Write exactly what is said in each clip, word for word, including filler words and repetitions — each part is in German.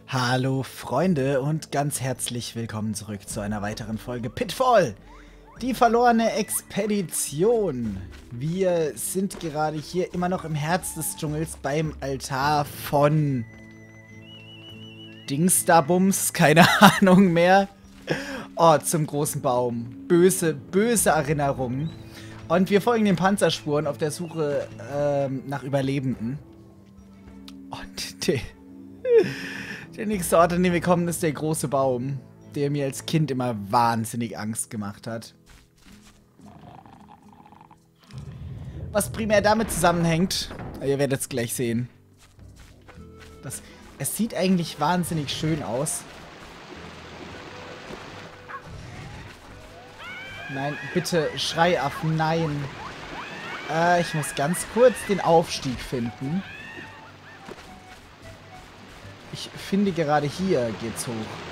Hallo Freunde und ganz herzlich willkommen zurück zu einer weiteren Folge Pitfall! Die verlorene Expedition. Wir sind gerade hier immer noch im Herz des Dschungels beim Altar von Dingsterbums, keine Ahnung mehr. Oh, zum großen Baum. Böse, böse Erinnerungen. Und wir folgen den Panzerspuren auf der Suche ähm, nach Überlebenden. Und der, der nächste Ort, an dem wir kommen, ist der große Baum, der mir als Kind immer wahnsinnig Angst gemacht hat. Was primär damit zusammenhängt, ihr werdet es gleich sehen. Das, es sieht eigentlich wahnsinnig schön aus. Nein, bitte, Schreiaffen, nein. Äh, ich muss ganz kurz den Aufstieg finden. Ich finde gerade hier geht's hoch.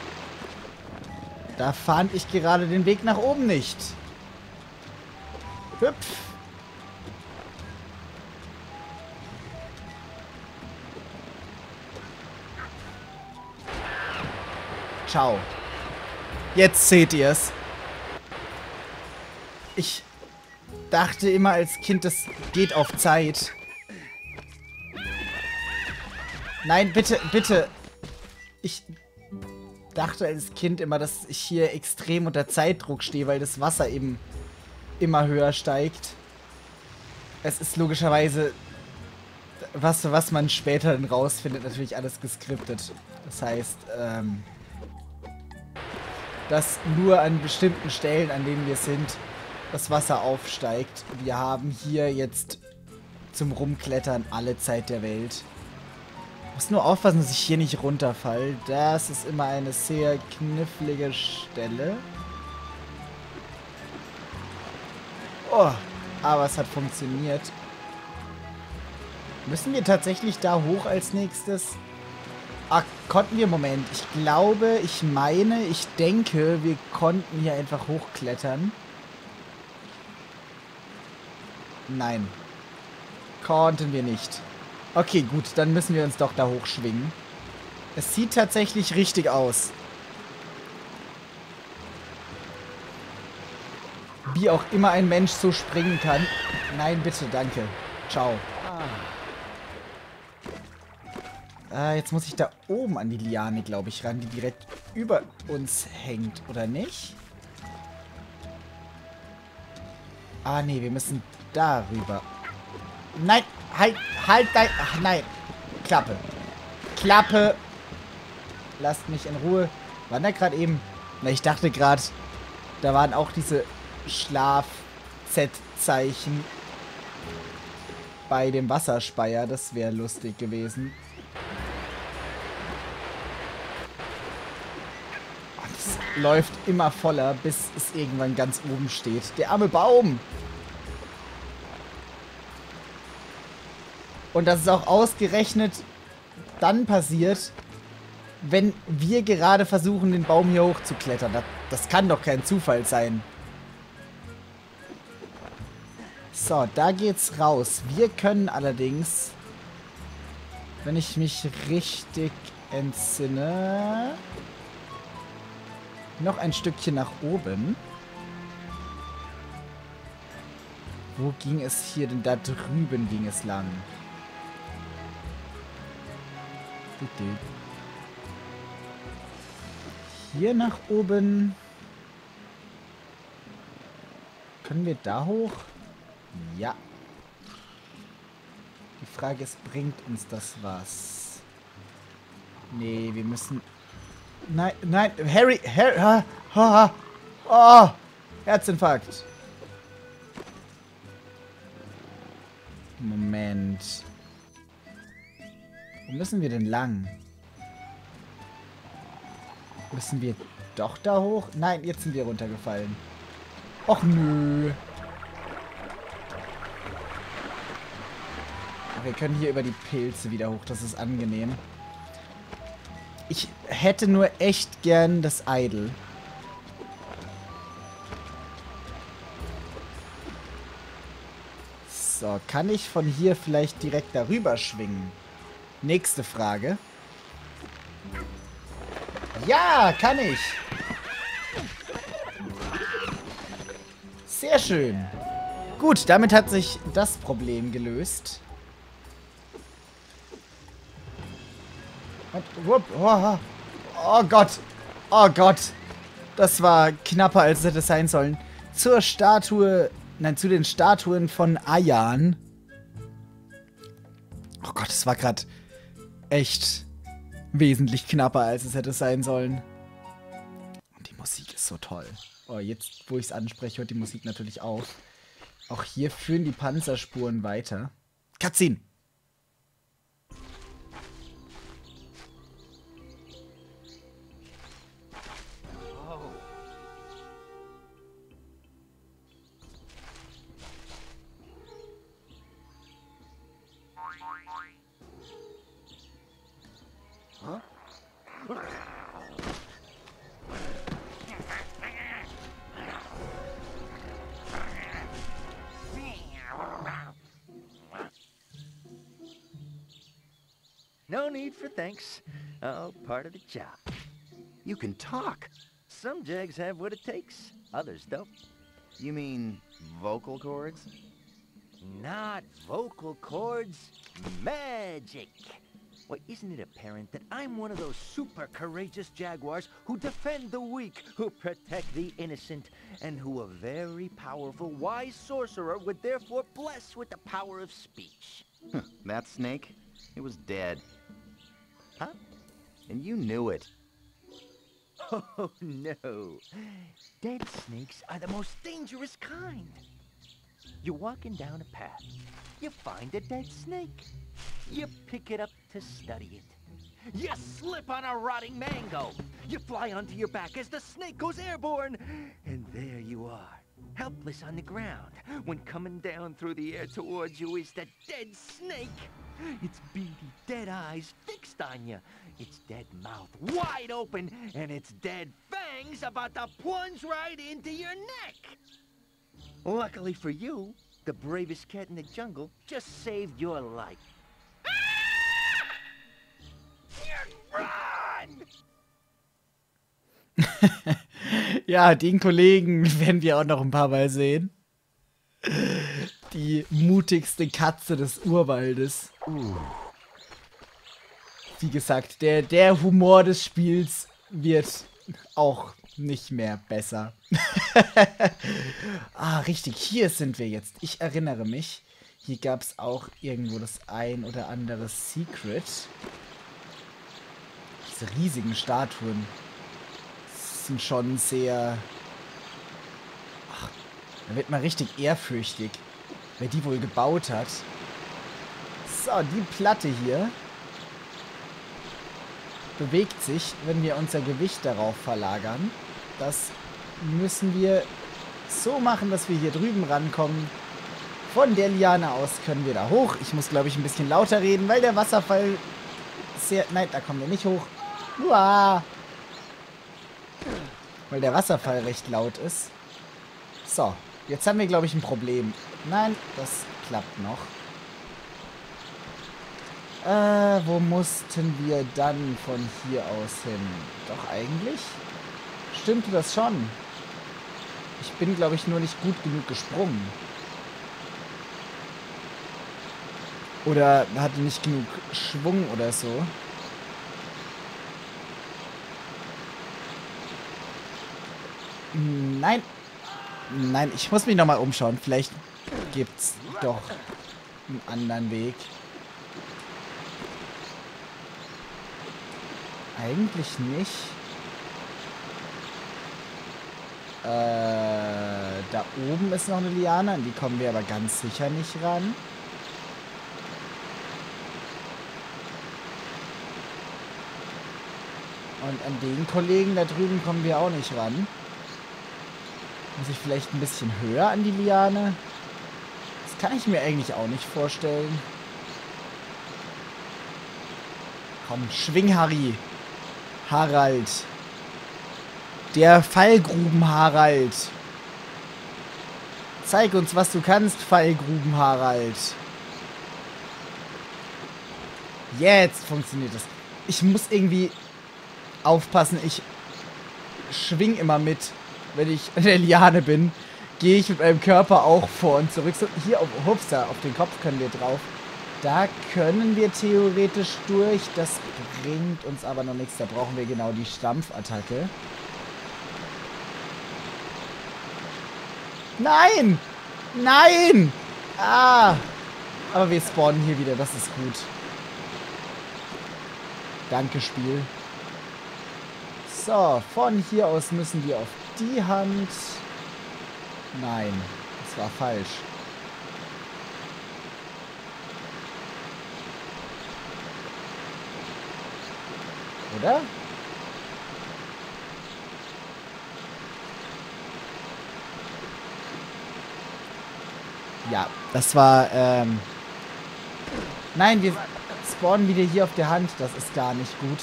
Da fand ich gerade den Weg nach oben nicht. Hüpf. Ciao. Jetzt seht ihr's. Ich dachte immer als Kind, das geht auf Zeit. Nein, bitte, bitte. Ich dachte als Kind immer, dass ich hier extrem unter Zeitdruck stehe, weil das Wasser eben immer höher steigt. Es ist logischerweise, was, was man später dann rausfindet, natürlich alles geskriptet. Das heißt, ähm, dass nur an bestimmten Stellen, an denen wir sind, das Wasser aufsteigt. Wir haben hier jetzt zum Rumklettern alle Zeit der Welt. Ich muss nur aufpassen, dass ich hier nicht runterfalle. Das ist immer eine sehr knifflige Stelle. Oh, aber es hat funktioniert. Müssen wir tatsächlich da hoch als nächstes? Ah, konnten wir? Moment. Ich glaube, ich meine, ich denke, wir konnten hier einfach hochklettern. Nein. Konnten wir nicht. Okay, gut, dann müssen wir uns doch da hochschwingen. Es sieht tatsächlich richtig aus. Wie auch immer ein Mensch so springen kann. Nein, bitte, danke. Ciao. Ah, jetzt muss ich da oben an die Liane, glaube ich, ran, die direkt über uns hängt, oder nicht? Ah, nee, wir müssen darüber. Nein, halt, halt dein... Ach, nein. Klappe. Klappe. Lasst mich in Ruhe. Waren da gerade eben... Na, ich dachte gerade, da waren auch diese Schlaf-Z-Zeichen bei dem Wasserspeier. Das wäre lustig gewesen. Und es läuft immer voller, bis es irgendwann ganz oben steht. Der arme Baum. Und das ist auch ausgerechnet dann passiert, wenn wir gerade versuchen, den Baum hier hochzuklettern. Das, das kann doch kein Zufall sein. So, da geht's raus. Wir können allerdings, wenn ich mich richtig entsinne, noch ein Stückchen nach oben. Wo ging es hier denn? Da drüben ging es lang. Hier nach oben. Können wir da hoch? Ja. Die Frage ist, bringt uns das was? Nee, wir müssen... Nein, nein, Harry, Harry, ha, ha, oh, Herzinfarkt. Moment. Wo müssen wir denn lang? Müssen wir doch da hoch? Nein, jetzt sind wir runtergefallen. Och nö. Wir können hier über die Pilze wieder hoch. Das ist angenehm. Ich hätte nur echt gern das Idol. So, kann ich von hier vielleicht direkt darüber schwingen? Nächste Frage. Ja, kann ich. Sehr schön. Gut, damit hat sich das Problem gelöst. Und, wupp, oh, oh Gott. Oh Gott. Das war knapper, als es hätte sein sollen. Zur Statue, nein, zu den Statuen von Ayan. Oh Gott, es war gerade echt wesentlich knapper, als es hätte sein sollen. Und die Musik ist so toll. Oh, jetzt, wo ich es anspreche, hört die Musik natürlich auf. Auch hier führen die Panzerspuren weiter. Cutscene! No need for thanks. All part of the job. You can talk. Some Jags have what it takes, others don't. You mean vocal cords? Not vocal cords, magic. Why, isn't it apparent that I'm one of those super courageous Jaguars who defend the weak, who protect the innocent, and who a very powerful, wise sorcerer would therefore bless with the power of speech? That snake? It was dead. Huh? And you knew it. Oh, no. Dead snakes are the most dangerous kind. You're walking down a path. You find a dead snake. You pick it up to study it. You slip on a rotting mango. You fly onto your back as the snake goes airborne. And there you are, helpless on the ground, when coming down through the air towards you is the dead snake. Its beady, dead eyes fixed on you. Its dead mouth wide open, and its dead fangs about to plunge right into your neck. Luckily for you, the bravest cat in the jungle just saved your life. Run! Ja, den Kollegen werden wir auch noch ein paar Mal sehen. Die mutigste Katze des Urwaldes. Uh. Wie gesagt, der, der Humor des Spiels wird auch nicht mehr besser. Ah, richtig, hier sind wir jetzt. Ich erinnere mich, hier gab es auch irgendwo das ein oder andere Secret. Diese riesigen Statuen sind schon sehr... Ach, da wird man richtig ehrfürchtig, wer die wohl gebaut hat. So, die Platte hier bewegt sich, wenn wir unser Gewicht darauf verlagern. Das müssen wir so machen, dass wir hier drüben rankommen. Von der Liane aus können wir da hoch. Ich muss, glaube ich, ein bisschen lauter reden, weil der Wasserfall sehr... Nein, da kommen wir nicht hoch. Uah. Weil der Wasserfall recht laut ist. So, jetzt haben wir, glaube ich, ein Problem. Nein, das klappt noch. Äh, wo mussten wir dann von hier aus hin? Doch eigentlich stimmte das schon. Ich bin, glaube ich, nur nicht gut genug gesprungen. Oder hatte nicht genug Schwung oder so. Nein. Nein, ich muss mich nochmal umschauen. Vielleicht gibt's doch einen anderen Weg. Eigentlich nicht. Äh, da oben ist noch eine Liane, an die kommen wir aber ganz sicher nicht ran. Und an den Kollegen da drüben kommen wir auch nicht ran. Muss ich vielleicht ein bisschen höher an die Liane? Das kann ich mir eigentlich auch nicht vorstellen. Komm, schwing, Harry. Harald. Der Fallgruben-Harald. Zeig uns, was du kannst, Fallgruben-Harald. Jetzt funktioniert das. Ich muss irgendwie aufpassen, ich schwing immer mit. Wenn ich in der Liane bin, gehe ich mit meinem Körper auch vor und zurück. So, hier auf Hupsa, auf den Kopf können wir drauf. Da können wir theoretisch durch. Das bringt uns aber noch nichts. Da brauchen wir genau die Stampfattacke. Nein! Nein! Ah! Aber wir spawnen hier wieder. Das ist gut. Danke, Spiel. So, von hier aus müssen wir auf die Hand. Nein, das war falsch. Oder? Ja, das war, ähm... Nein, wir spawnen wieder hier auf der Hand. Das ist gar nicht gut.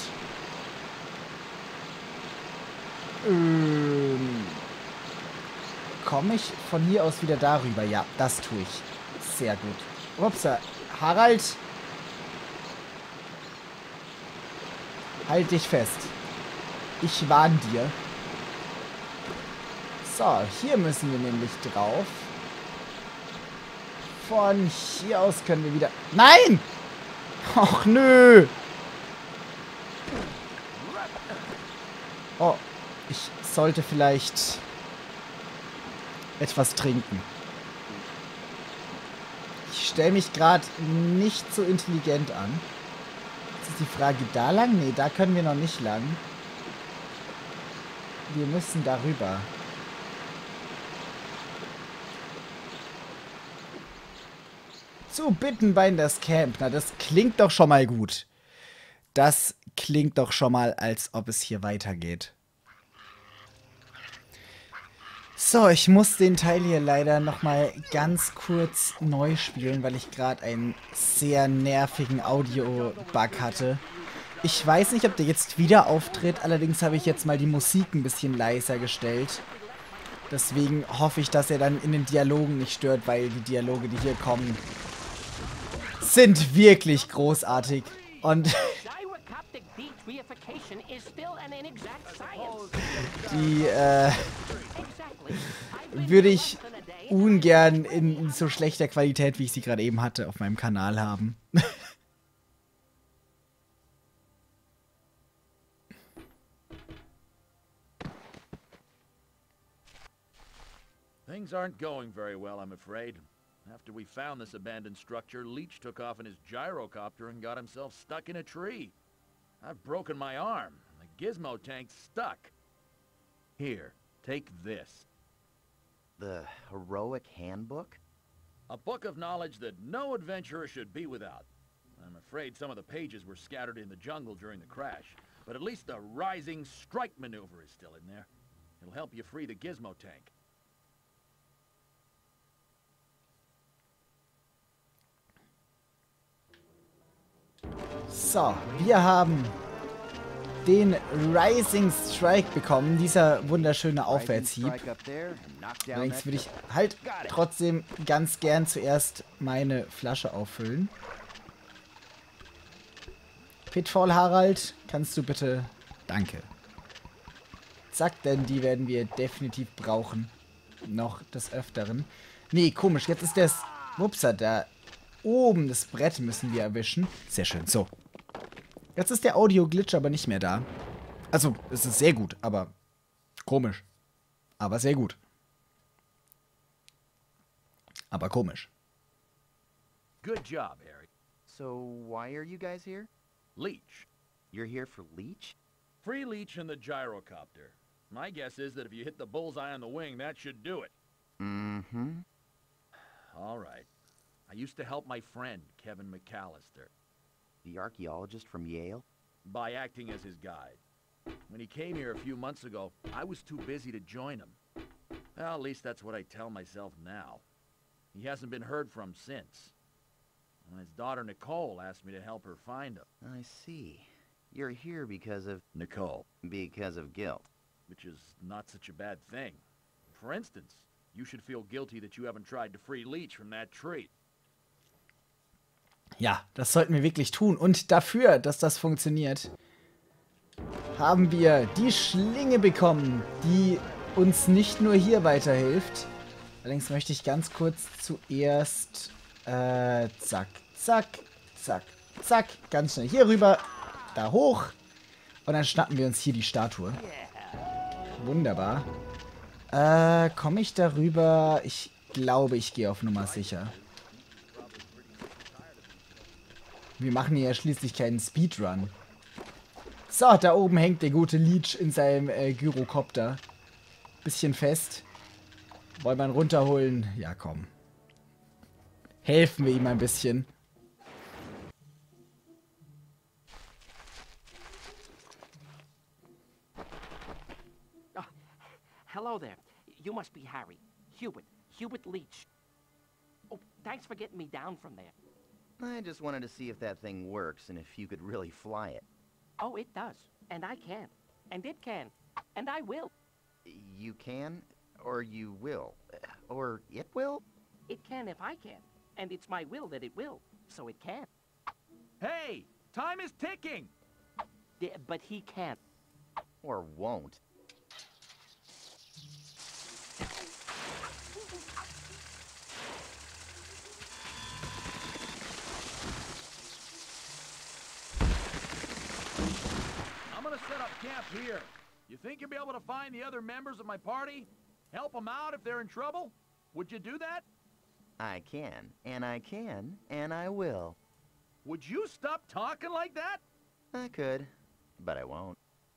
Ähm... Komme ich von hier aus wieder darüber? Ja, das tue ich. Sehr gut. Upsa. Harald! Halt dich fest. Ich warn dir. So, hier müssen wir nämlich drauf. Von hier aus können wir wieder... Nein! Och, nö! Oh, ich sollte vielleicht etwas trinken. Ich stelle mich gerade nicht so intelligent an. Jetzt ist die Frage, da lang? Nee, da können wir noch nicht lang. Wir müssen darüber. Zu Bittenbein das Camp. Na, das klingt doch schon mal gut. Das klingt doch schon mal, als ob es hier weitergeht. So, ich muss den Teil hier leider nochmal ganz kurz neu spielen, weil ich gerade einen sehr nervigen Audio-Bug hatte. Ich weiß nicht, ob der jetzt wieder auftritt, allerdings habe ich jetzt mal die Musik ein bisschen leiser gestellt. Deswegen hoffe ich, dass er dann in den Dialogen nicht stört, weil die Dialoge, die hier kommen, sind wirklich großartig. Und die, äh, würde ich ungern in so schlechter Qualität, wie ich sie gerade eben hatte, auf meinem Kanal haben. Things aren't going very well, I'm afraid. After we found this abandoned structure, Leech took off in his gyrocopter and got himself stuck in a tree. I've broken my arm, and the gizmo tank's stuck. Here, take this. The Heroic Handbook? A book of knowledge that no adventurer should be without. I'm afraid some of the pages were scattered in the jungle during the crash, but at least the Rising Strike maneuver is still in there. It'll help you free the gizmo tank. So, wir haben den Rising Strike bekommen, dieser wunderschöne Aufwärtshieb. Allerdings würde ich halt trotzdem ganz gern zuerst meine Flasche auffüllen. Pitfall Harald, kannst du bitte... Danke. Zack, denn die werden wir definitiv brauchen. Noch des Öfteren. Nee, komisch, jetzt ist das... Upsa, da oben das Brett müssen wir erwischen. Sehr schön, so. Jetzt ist der Audio-Glitch aber nicht mehr da. Also, es ist sehr gut, aber komisch. Aber sehr gut. Aber komisch. Good job, Harry. So, why are you guys here? Leech. You're here for Leech? Free Leech and the gyrocopter. My guess is that if you hit the bullseye on the wing, that should do it. Mm-hmm. All right. I used to help my friend, Kevin McAllister. The archaeologist from Yale? By acting as his guide. When he came here a few months ago, I was too busy to join him. Well, at least that's what I tell myself now. He hasn't been heard from since. And his daughter Nicole asked me to help her find him. I see. You're here because of... Nicole. Because of guilt. Which is not such a bad thing. For instance, you should feel guilty that you haven't tried to free Leech from that tree. Ja, das sollten wir wirklich tun. Und dafür, dass das funktioniert, haben wir die Schlinge bekommen, die uns nicht nur hier weiterhilft. Allerdings möchte ich ganz kurz zuerst, äh, zack, zack, zack, zack, ganz schnell hier rüber, da hoch. Und dann schnappen wir uns hier die Statue. Wunderbar. Äh, komme ich darüber? Ich glaube, ich gehe auf Nummer sicher. Wir machen hier ja schließlich keinen Speedrun. So, da oben hängt der gute Leech in seinem äh, Gyrokopter. Bisschen fest. Wollen wir ihn runterholen? Ja, komm. Helfen wir ihm ein bisschen. Oh, hello there. You must be Harry. Hubert. Hubert Leech. Oh, thanks for getting me down from there. I just wanted to see if that thing works and if you could really fly it. Oh, it does. And I can. And it can. And I will. You can, or you will, or it will? It can if I can. And it's my will that it will. So it can. Hey! Time is ticking! Yeah, but he can't. Or won't. I'm gonna set up camp here. You think you'll be able to find the other members of my party? Help them out if they're in trouble? Would you do that? I can, and I can, and I will. Would you stop talking like that? I could, but I won't.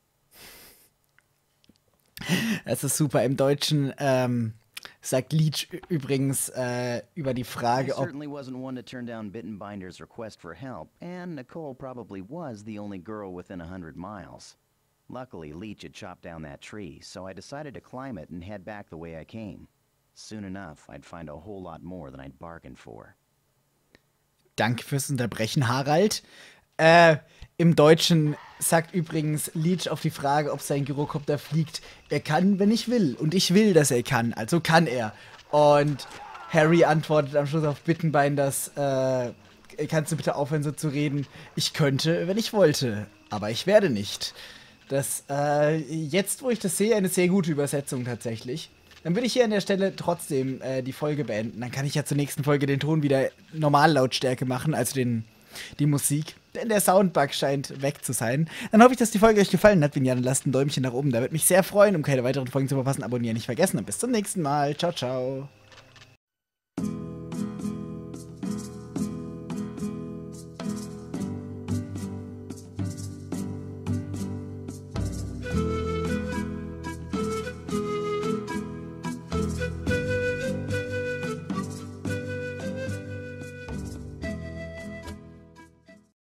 Es ist super. Im Deutschen ähm, sagt Leech übrigens äh, über die I Frage, ob... certainly wasn't one to turn down Bittenbinder's request for help, and Nicole probably was the only girl within a hundred miles. Luckily, Leech had chopped down that tree, so I decided to climb it and head back the way I came. Soon enough, I'd find a whole lot more than I'd bargained for. Danke fürs Unterbrechen, Harald. Äh, im Deutschen sagt übrigens Leech auf die Frage, ob sein Gyrokopter fliegt, er kann, wenn ich will. Und ich will, dass er kann. Also kann er. Und Harry antwortet am Schluss auf Bittenbinders, äh, kannst du bitte aufhören, so zu reden? Ich könnte, wenn ich wollte. Aber ich werde nicht. Das, äh, jetzt, wo ich das sehe, eine sehr gute Übersetzung tatsächlich. Dann würde ich hier an der Stelle trotzdem äh, die Folge beenden. Dann kann ich ja zur nächsten Folge den Ton wieder Normallautstärke machen, also den, die Musik. Denn der Soundbug scheint weg zu sein. Dann hoffe ich, dass die Folge euch gefallen hat. Wenn ja, dann lasst ein Däumchen nach oben. Da würde mich sehr freuen. Um keine weiteren Folgen zu verpassen, abonnieren nicht vergessen. Und bis zum nächsten Mal. Ciao, ciao.